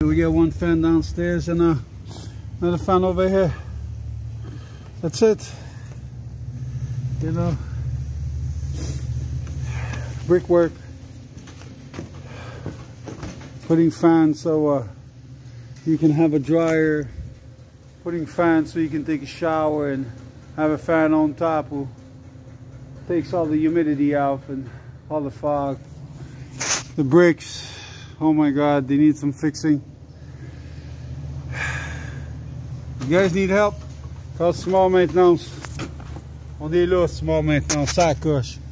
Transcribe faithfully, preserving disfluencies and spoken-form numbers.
We got one fan downstairs and uh, another fan over here. That's it. You know, brickwork, putting fans so uh, you can have a dryer, putting fans so you can take a shower and have a fan on top who takes all the humidity out and all the fog. The bricks, oh my god, they need some fixing. You guys need help? Call Small Maintenance. On est là, Small Maintenance, ça accroche.